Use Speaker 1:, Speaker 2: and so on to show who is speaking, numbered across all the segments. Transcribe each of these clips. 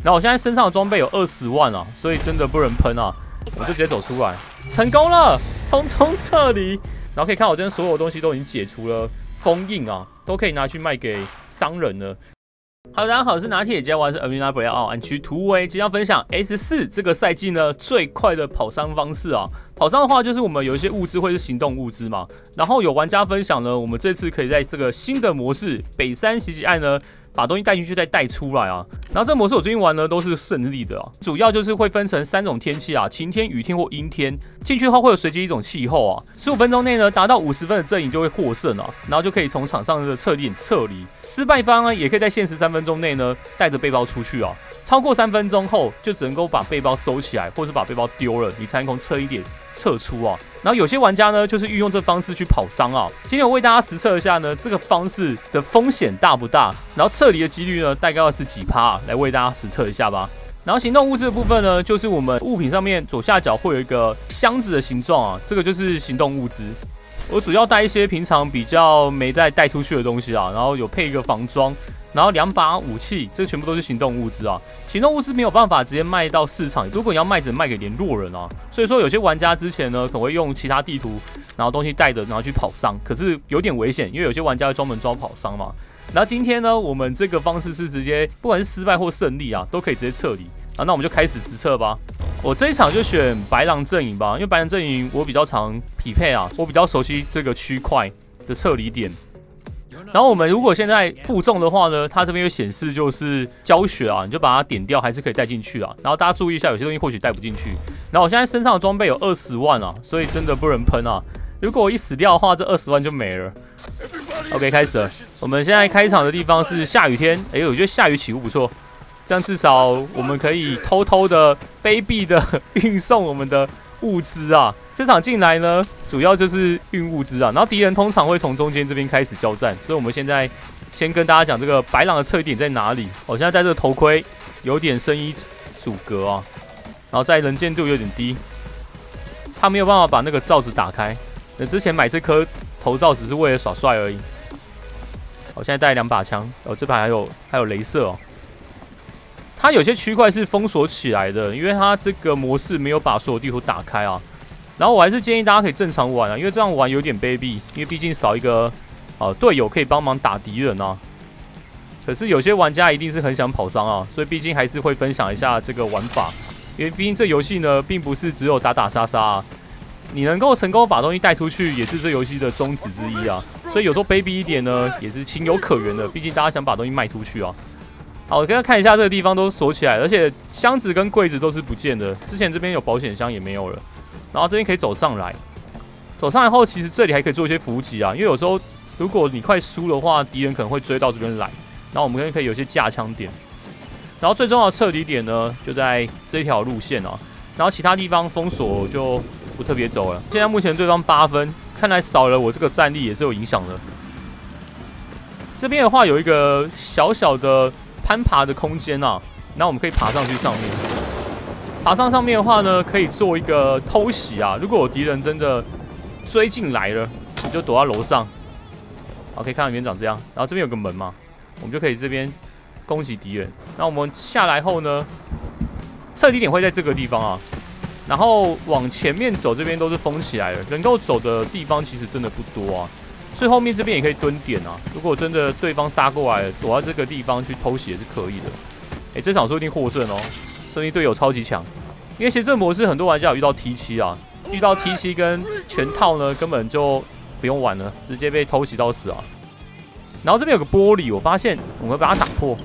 Speaker 1: 然后我现在身上的装备有20万啊，所以真的不能喷啊，我就直接走出来，成功了，匆匆撤离。然后可以看我这边所有东西都已经解除了封印啊，都可以拿去卖给商人了。Hello， 大家好，我是拿铁家，我是 Arena Breakout 暗区突围，即将分享 S4 这个赛季呢最快的跑商方式啊。跑商的话，就是我们有一些物资会是行动物资嘛，然后有玩家分享呢，我们这次可以在这个新的模式北山袭击案呢，把东西带进去再带出来啊。然后这个模式我最近玩呢都是胜利的啊，主要就是会分成3种天气啊，晴天、雨天或阴天。进去后会有随机一种气候啊，15分钟内呢达到50分的阵营就会获胜啊，然后就可以从场上的撤离点撤离。失败方呢也可以在限时3分钟内呢带着背包出去啊，超过3分钟后就只能够把背包收起来，或是把背包丢了，你才能从撤离点撤出啊。然后有些玩家呢就是运用这方式去跑商啊。今天我为大家实测一下呢这个方式的风险大不大，然后撤离的几率呢大概是几%啊，来为大家实测一下吧。然后行动物资的部分呢，就是我们物品上面左下角会有一个箱子的形状啊，这个就是行动物资。我主要带一些平常比较没再带出去的东西啊，然后有配一个防装，然后2把武器，这全部都是行动物资啊。行动物资没有办法直接卖到市场，如果你要卖，只能卖给联络人啊。所以说有些玩家之前呢，可能会用其他地图，然后东西带着，然后去跑商，可是有点危险，因为有些玩家会专门抓跑商嘛。然后今天呢，我们这个方式是直接不管是失败或胜利啊，都可以直接撤离啊。那我们就开始实测吧。我这一场就选白狼阵营吧，因为白狼阵营我比较常匹配啊，我比较熟悉这个区块的撤离点。然后我们如果现在负重的话呢，它这边有显示就是教学啊，你就把它点掉，还是可以带进去啊。然后大家注意一下，有些东西或许带不进去。然后我现在身上的装备有20万啊，所以真的不能喷啊。如果我一死掉的话，这20万就没了。OK， 开始了。我们现在开场的地方是下雨天，哎，我觉得下雨起雾不错，这样至少我们可以偷偷的、卑鄙的运送我们的物资啊。这场进来呢，主要就是运物资啊，然后敌人通常会从中间这边开始交战，所以我们现在先跟大家讲这个白狼的撤离点在哪里。我现在戴这个头盔有点声音阻隔啊，然后在能见度有点低，他没有办法把那个罩子打开。之前买这颗头罩只是为了耍帅而已。我现在带2把枪，这把还有雷射哦。它有些区块是封锁起来的，因为它这个模式没有把所有地图打开啊。然后我还是建议大家可以正常玩啊，因为这样玩有点卑鄙，因为毕竟少一个队友可以帮忙打敌人啊。可是有些玩家一定是很想跑商啊，所以毕竟还是会分享一下这个玩法，因为毕竟这游戏呢并不是只有打打杀杀啊。你能够成功把东西带出去，也是这游戏的宗旨之一啊。所以有时候卑鄙一点呢，也是情有可原的。毕竟大家想把东西卖出去啊。好，我给大家看一下这个地方都锁起来了，而且箱子跟柜子都是不见的。之前这边有保险箱也没有了。然后这边可以走上来，走上来后，其实这里还可以做一些伏击啊。因为有时候如果你快输的话，敌人可能会追到这边来。然后我们这边可以有一些架枪点。然后最重要的撤离点呢，就在这条路线啊。然后其他地方封锁就不特别走了。现在目前对方8分，看来少了我这个战力也是有影响的。这边的话有一个小小的攀爬的空间啊，那我们可以爬上去上面。爬上面的话呢，可以做一个偷袭啊。如果有敌人真的追进来了，你就躲在楼上。好，可以看到里面长这样。然后这边有个门嘛，我们就可以这边攻击敌人。那我们下来后呢，撤离点会在这个地方啊。然后往前面走，这边都是封起来了，能够走的地方其实真的不多啊。最后面这边也可以蹲点啊，如果真的对方杀过来了，躲在这个地方去偷袭也是可以的。这场说不定获胜哦，说不定队友超级强。因为其实这个模式很多玩家有遇到 T7啊，遇到 T7跟全套呢，根本就不用玩了，直接被偷袭到死啊。然后这边有个玻璃，我发现我们把它打破，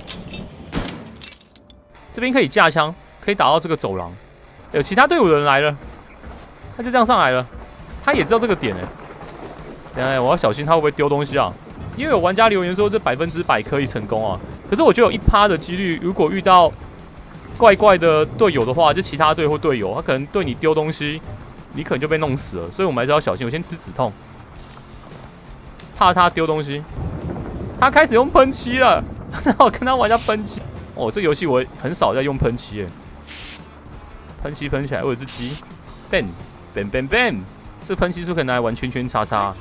Speaker 1: 这边可以架枪，可以打到这个走廊。有其他队伍的人来了，他就这样上来了，他也知道这个点等一下我要小心他会不会丢东西啊？因为有玩家留言说这100%可以成功啊，可是我觉得有1%的几率，如果遇到怪怪的队友的话，就其他队或队友，他可能对你丢东西，你可能就被弄死了，所以我们还是要小心。我先吃止痛，怕他丢东西。他开始用喷漆了，然后我跟他玩一下喷漆。哦，这游戏我很少在用喷漆耶。喷漆喷起来，我有只鸡 ，bang bang bang bang， 这喷漆是可以拿来玩圈圈叉叉。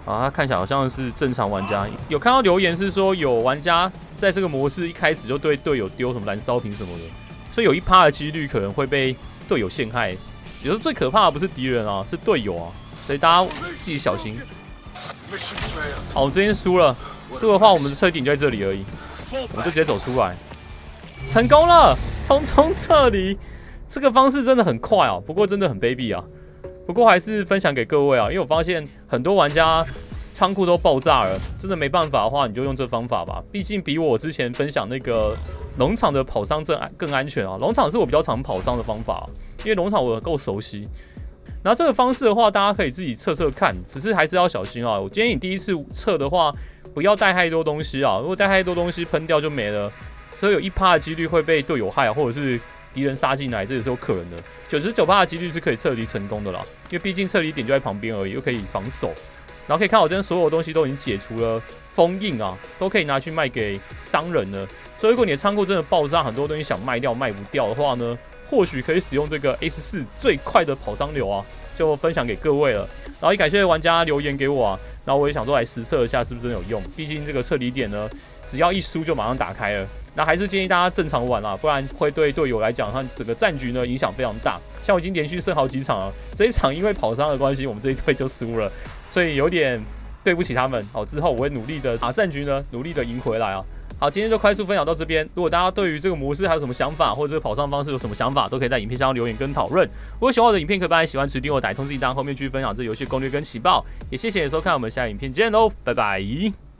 Speaker 1: 啊，他看起来好像是正常玩家。有看到留言是说，有玩家在这个模式一开始就对队友丢什么燃烧瓶什么的，所以有1%的几率可能会被队友陷害。有时候最可怕的不是敌人啊，是队友啊，所以大家自己小心。好，我们这边输了，输的话我们的撤离点就在这里而已，我们就直接走出来，成功了，匆匆撤离。这个方式真的很快啊，不过真的很卑鄙啊。不过还是分享给各位啊，因为我发现很多玩家仓库都爆炸了，真的没办法的话，你就用这方法吧。毕竟比我之前分享那个农场的跑伤更安全啊。农场是我比较常跑伤的方法，因为农场我够熟悉。然后这个方式的话，大家可以自己测测看，只是还是要小心啊。我建议你第一次测的话，不要带太多东西啊，如果带太多东西喷掉就没了，所以有1%的几率会被队友害啊，或者是敌人杀进来，这也是有可能的。99%的几率是可以撤离成功的啦，因为毕竟撤离点就在旁边而已，又可以防守。然后可以看我这边所有东西都已经解除了封印啊，都可以拿去卖给商人了。所以如果你的仓库真的爆炸，很多东西想卖掉卖不掉的话呢，或许可以使用这个 S4最快的跑伤流啊，就分享给各位了。然后也感谢玩家留言给我啊，然后我也想说来实测一下是不是真的有用。毕竟这个撤离点呢，只要一输就马上打开了。那还是建议大家正常玩啦，不然会对队友来讲，他整个战局呢影响非常大。像我已经连续胜好几场了，这一场因为跑伤的关系，我们这一队就输了，所以有点对不起他们。好，之后我会努力的把战局呢努力的赢回来啊。好，今天就快速分享到这边。如果大家对于这个模式还有什么想法，或者这个跑上方式有什么想法，都可以在影片下方留言跟讨论。如果喜欢我的影片，可以把喜欢指定我打通知一单，后面继续分享这游戏攻略跟情报。也谢谢你的收看，我们下个影片见喽，拜拜。